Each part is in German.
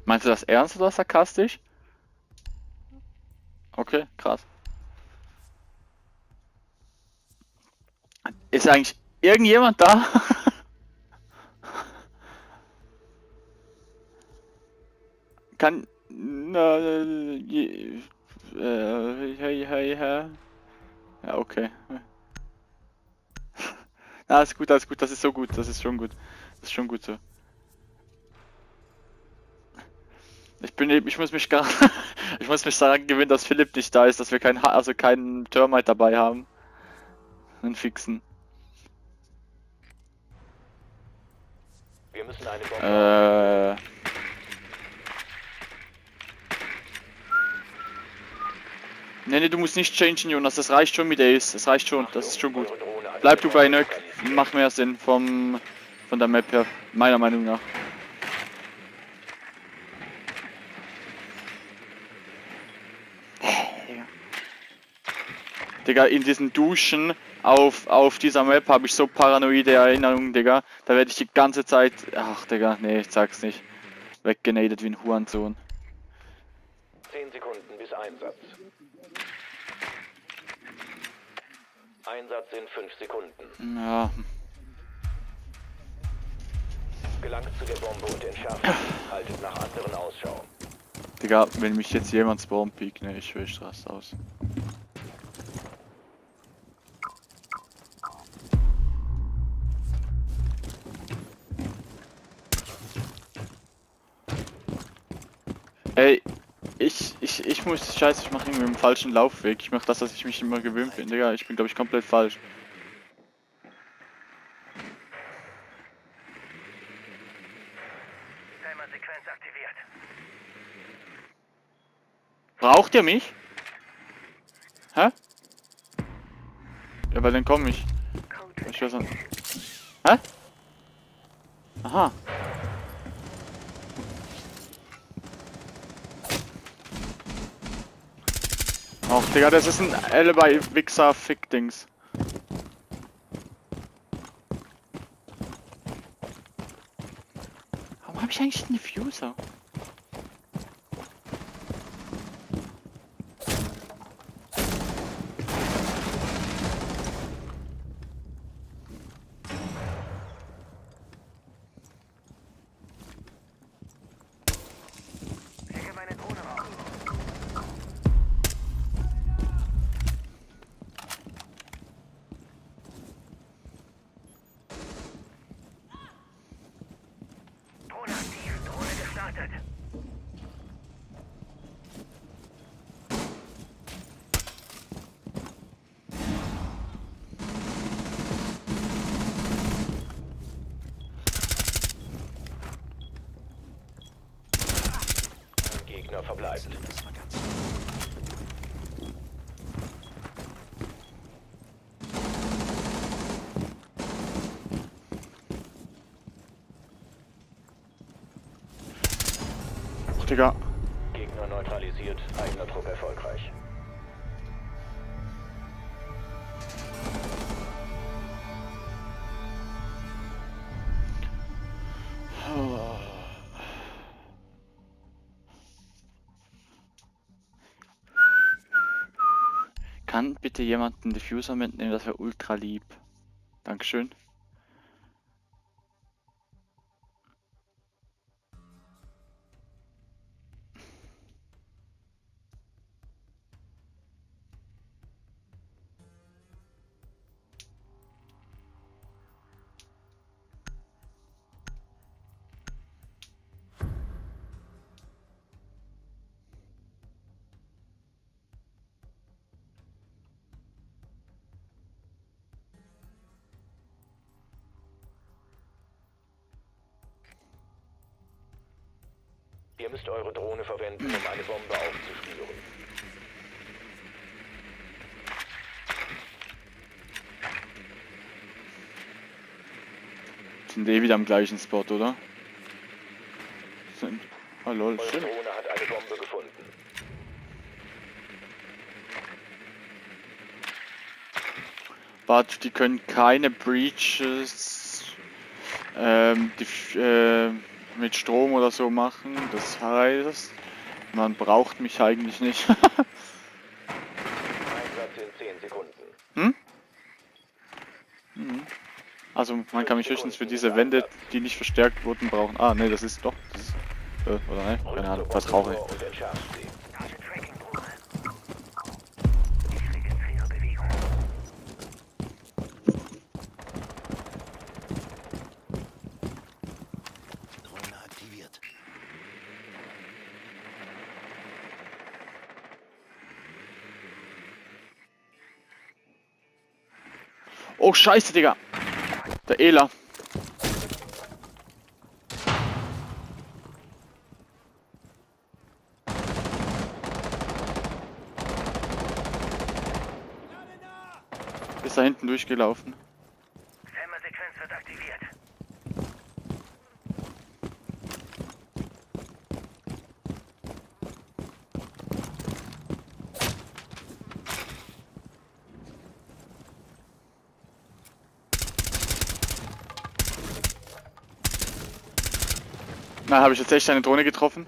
Meinst du das ernst oder sarkastisch? Okay, krass. Ist eigentlich irgendjemand da? Kann. Hey, hey, hey. Ja, okay. Alles gut, alles gut. Das ist so gut. Das ist schon gut. Das ist schon gut so. Ich muss mich gar, ich muss mich daran gewöhnen, dass Philipp nicht da ist, dass wir keinen Termite dabei haben. Einen fixen. Wir müssen eine Bombe. Nee, du musst nicht changen, Jonas. Das reicht schon mit Ace. Das reicht schon. Das ist schon gut. Bleib du bei Nöck. Macht mehr Sinn von der Map her. Meiner Meinung nach. Digga, in diesen Duschen auf dieser Map habe ich so paranoide Erinnerungen, Digga. Da werde ich die ganze Zeit. Ach, Digga, nee, ich sag's nicht. Weggenadet wie ein Hurensohn. 10 Sekunden bis Einsatz. Einsatz in 5 Sekunden. Ja. Gelangt zu der Bombe und entschärft. Haltet nach anderen Ausschau. Digga, wenn mich jetzt jemand spawn piekt, ne, ich schwöre, ich raste aus. Ey, ich muss, scheiße, ich mache irgendwie einen falschen Laufweg. Ich mache das, was ich mich immer gewöhnt bin, Digga. Ich bin, glaube ich, komplett falsch. Timer-Sequenz aktiviert. Braucht ihr mich? Hä? Ja, weil dann komm ich. Ich weiß nicht. Hä? Aha. Och, Digga, das ist ein Alibi-Wichser-Fick-Dings. Warum habe ich eigentlich einen Diffuser? Schicke meine Drohne raus. Drohne aktiv. Drohne gestartet. Gegner verbleibt. Och, Digga. Gegner neutralisiert. Eigener Trupp erfolgreich. Kann bitte jemand einen Diffuser mitnehmen? Das wäre ultra lieb. Dankeschön. Ihr müsst eure Drohne verwenden, um eine Bombe aufzuspüren. Sind eh wieder am gleichen Spot, oder? Sind. Oh lol, Eure stimmt. Drohne hat eine Bombe gefunden. Warte, die können keine Breaches. mit Strom oder so machen. Das heißt, man braucht mich eigentlich nicht. Einsatz in 10 Sekunden. Hm? Mhm. Also man kann mich höchstens für diese Wände, die nicht verstärkt wurden, brauchen. Ah, ne, das ist doch. Das ist, oder ne? Keine Ahnung, was rauche ich. Und entschärft sie. Drohne aktiviert. Oh, scheiße, Digga. Der Ela. Ist da hinten durchgelaufen. Timer-Sequenz wird aktiviert. Na, habe ich jetzt echt eine Drohne getroffen?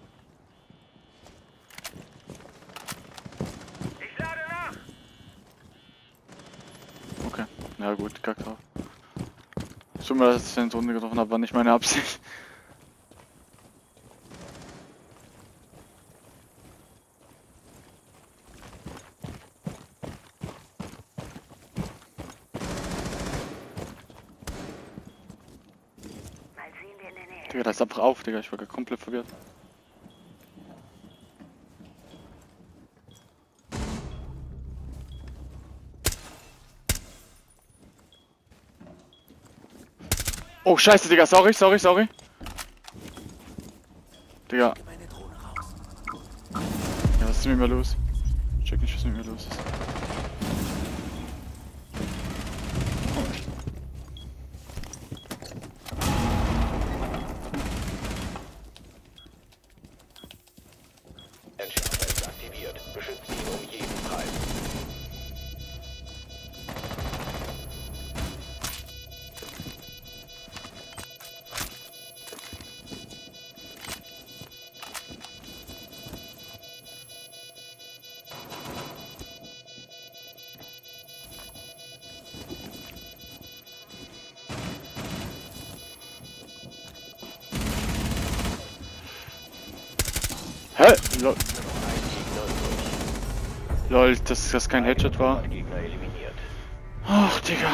Ich lade nach! Okay, ja gut, kack drauf. Tut mir leid, dass ich eine Drohne getroffen habe, war nicht meine Absicht. Mal sehen wir in der Nähe. Digga, das ist einfach auf, Digga, ich war komplett verwirrt. Oh, scheiße, Digga, sorry. Digga, Meine Drohne raus. ja, was ist mit mir los? Ich check nicht, was mit mir los ist. Entschärfer ist aktiviert. Beschützt ihn um jeden Preis. Hä? Lol, lol, dass das kein Headshot war. Gegner eliminiert. Ach, Digga.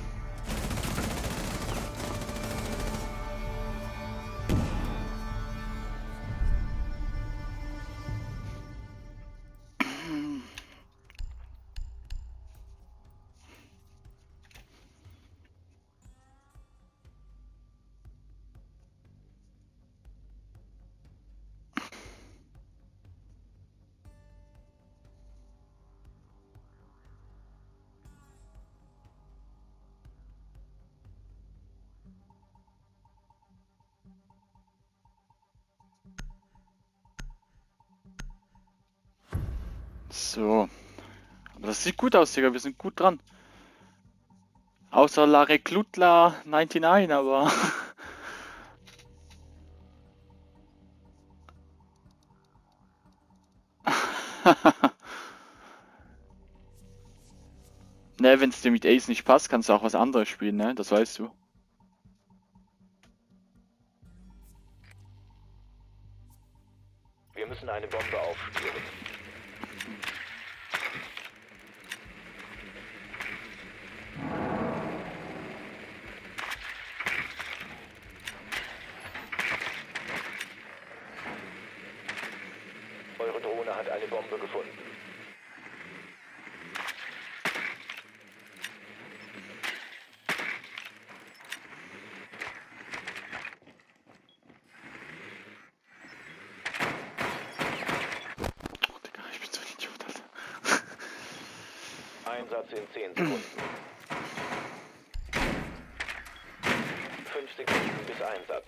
So. Aber das sieht gut aus, Digga. Wir sind gut dran. Außer La Reclutla 99, aber... Ne, wenn es dir mit Ace nicht passt, kannst du auch was anderes spielen, ne? Das weißt du. Wir müssen eine Bombe aufspüren. Eure Drohne hat eine Bombe gefunden. Oh, Digga, ich bin so ein Idiot, Alter. Einsatz in 10 Sekunden. 5 Sekunden bis Einsatz.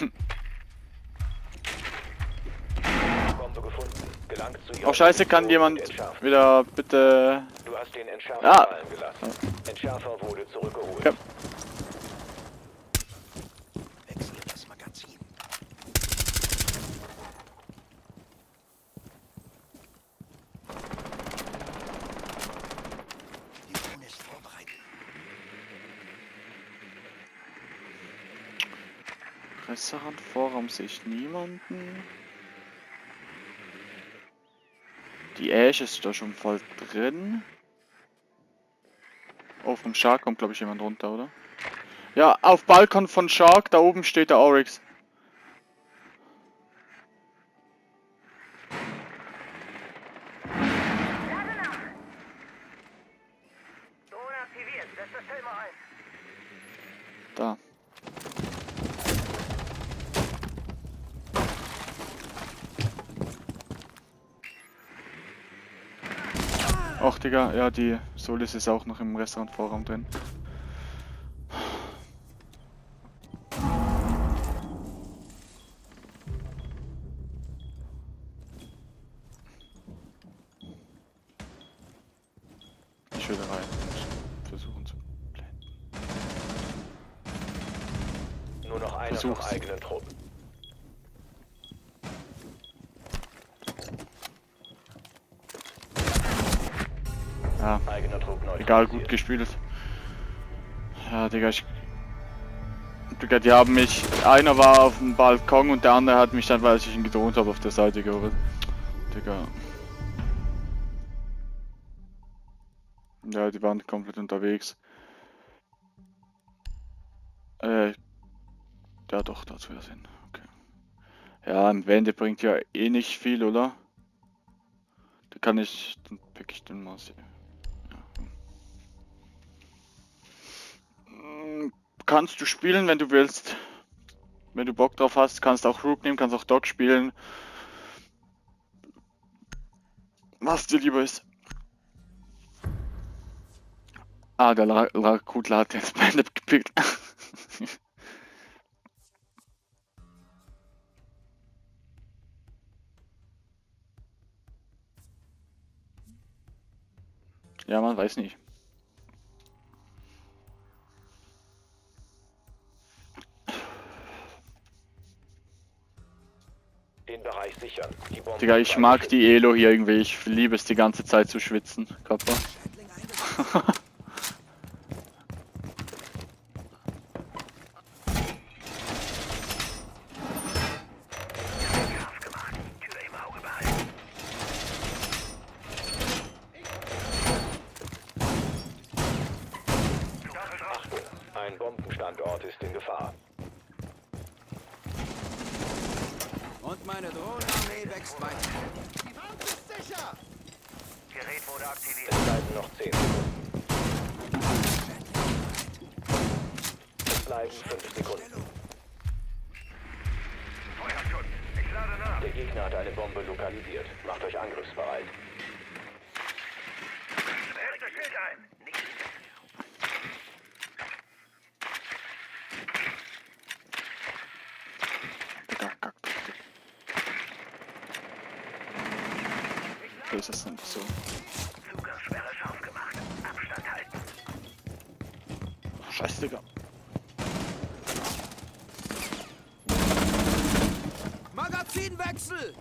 Bombe gefunden. Gelangt zu ihrer Oh, scheiße, kann Position jemand und entschärft. wieder bitte... Du hast den Entschärfer Ah. fallen gelassen. Entschärfer wurde zurückgeholt. Ja. Wechsle das Magazin. Presserandvorraum sehe ich niemanden. Die Ash ist da schon voll drin. Oh, vom Shark kommt glaube ich jemand runter, oder? Ja, auf Balkon von Shark, da oben steht der Oryx. Lade nach! Drohne aktiviert. Setz das Thema ein. Da. Ach Digga, ja, die Solis ist auch noch im Restaurantvorraum drin. Ich will rein und versuchen zu blenden. Nur noch einer von Versuch's. eigenen Truppen. Ja, Eigener Trupp egal, gut neutralisiert. gespielt. Ja, Digga, Digga, die haben mich. Einer war auf dem Balkon und der andere hat mich dann, weil ich ihn gedroht habe, auf der Seite geholt. Digga. Ja, die waren komplett unterwegs. Ja doch, dazu wäre Sinn. Okay. Ja, ein Wende bringt ja eh nicht viel, oder? Da kann ich. Dann pick ich den mal. Ja. Kannst du spielen, wenn du willst. Wenn du Bock drauf hast, kannst auch Rook nehmen, kannst auch Dog spielen. Was dir lieber ist. Ah, der Rakutler hat jetzt Bandit gepickt. Ja, man weiß nicht. Den Bereich sichern. Die Bombe Digga, ich mag die Elo hier irgendwie. Ich liebe es die ganze Zeit zu schwitzen. Kappa. Scharf gemacht. Tür im Auge behalten. Achtung, ein Bombenstandort ist in Gefahr. Und meine Drohnenarmee wächst weiter. Die Wand ist sicher! Gerät wurde aktiviert. Es bleiben noch 10 Sekunden. Es bleiben 5 Sekunden. Feuerschutz. Ich lade nach. Der Gegner hat eine Bombe lokalisiert. Macht euch angriffsbereit. Setz das Schild ein. Nicht. Digga, kack. Okay, ist das nicht so. Zugangssperre scharf gemacht. Abstand halten. Scheiß, Digga. Magazinwechsel!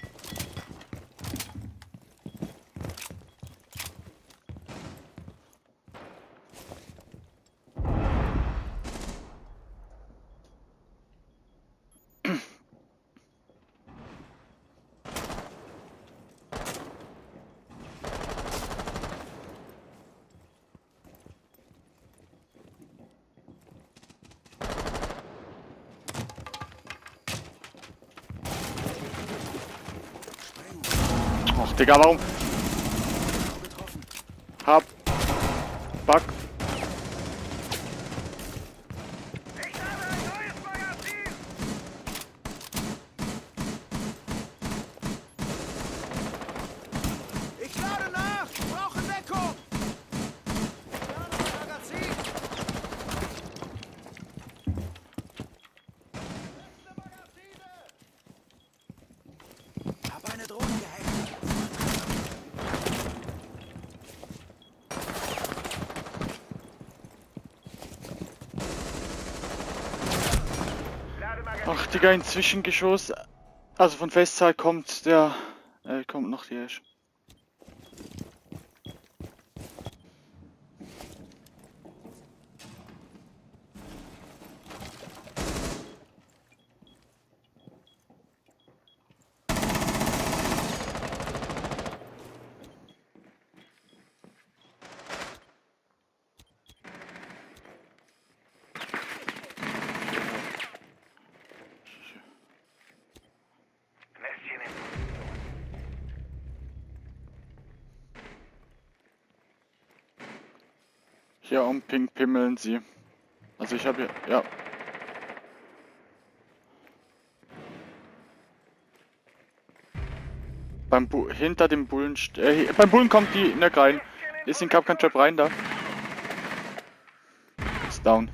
Och, Digga, warum? Hab. Back. Ich habe ein neues Magazin. Ich lade nach! Brauche Deckung! Magazin! Hab eine Drohne gehackt. Lade Magazin. Ach, Digga, inzwischen Geschoss. Also von Festzeit kommt der. Kommt noch die Ash. Hier um Pink pimmeln sie. Also ich habe hier, ja. Hinter dem Bullen, beim Bullen kommt die Neck rein. Ist in Capcan Trap rein da. Ist down.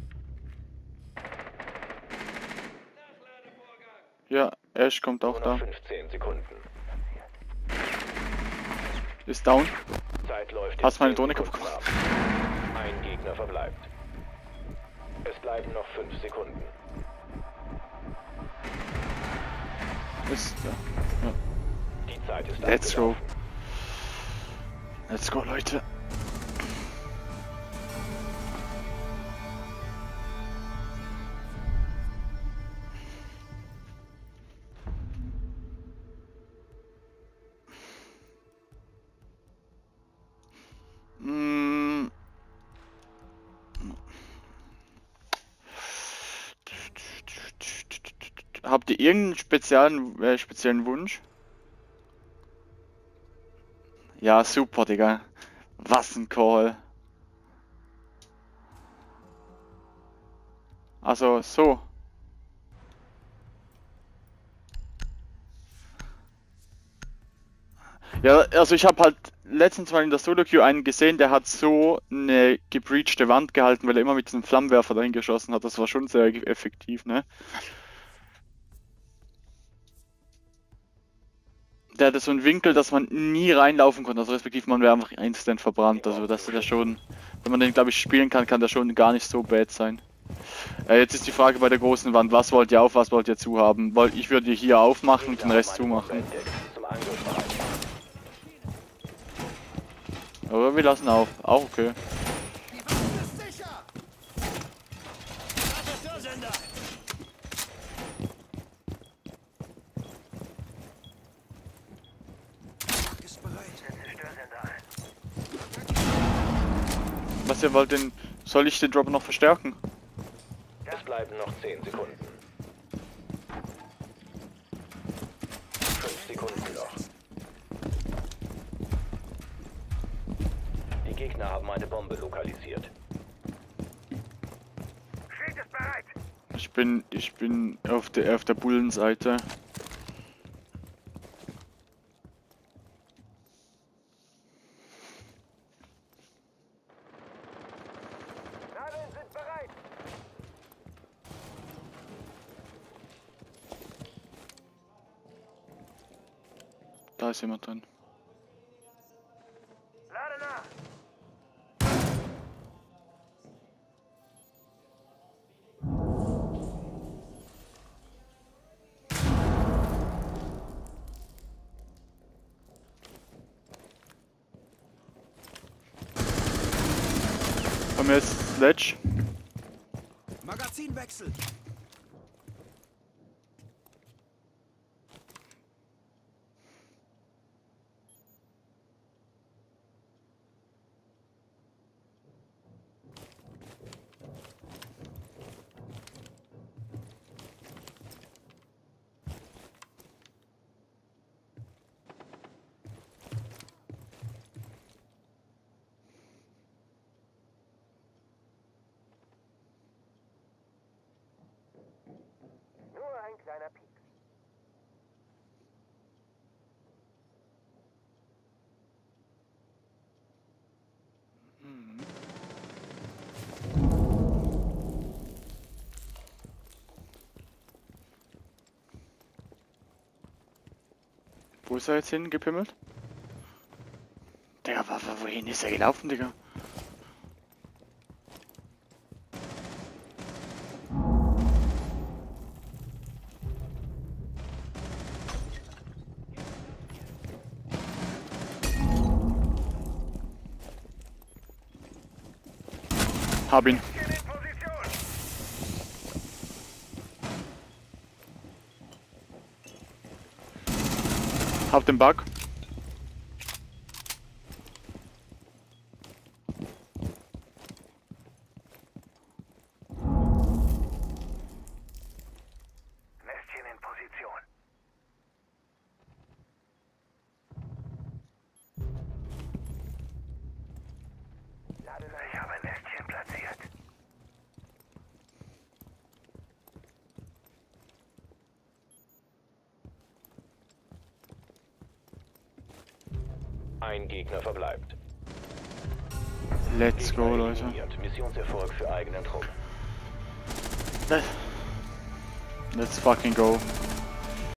Ja, Ash kommt auch Nur noch da. 15 Sekunden. Ist down. Zeit läuft. Hast in meine 10 Drohne kaputt Sekunden gemacht. ab. Ein Gegner verbleibt. Es bleiben noch 5 Sekunden. Ist da. Ja. Die Zeit ist Let's go. abgelaufen. Let's go, Leute. Mm. Habt ihr irgendeinen speziellen Wunsch? Ja, super, Digga. Was ein Call. Also, so. Ja, also ich habe halt letztens mal in der Solo-Queue einen gesehen, der hat so eine gebreachte Wand gehalten, weil er immer mit diesem Flammenwerfer dahin geschossen hat. Das war schon sehr effektiv, ne? Der hatte so einen Winkel, dass man nie reinlaufen konnte, also respektiv man wäre einfach instant verbrannt. Also das ist ja schon, wenn man den glaube ich spielen kann, kann der schon gar nicht so bad sein. Jetzt ist die Frage bei der großen Wand, was wollt ihr auf, was wollt ihr zu haben? Ich würde hier aufmachen und den Rest zumachen. Zum Angriff bereit. Aber wir lassen auf, auch okay. Die Wand ist sicher! Sender! Ist bereit. Zerstörsender ein. Was ihr wollt, soll ich den Dropper noch verstärken? Es bleiben noch 10 Sekunden. 5 Sekunden noch. Die Gegner haben eine Bombe lokalisiert. Schild ist bereit. Ich bin auf der Bullenseite. Nadeln sind bereit. Da ist jemand drin. Lade nach. Bei mir ist Sledge. Magazinwechsel! Nur ein kleiner Pieks. Wo ist er jetzt hingepimmelt? Digga, wohin ist er gelaufen, Digga? Hab ihn. Gehen in Position. Hab den Bug. Nestchen in Position. Lade nach. Ich habe Ein Gegner verbleibt. Let's go, Gegner Leute. eliminiert. Missionserfolg für eigenen Trupp. Let's fucking go.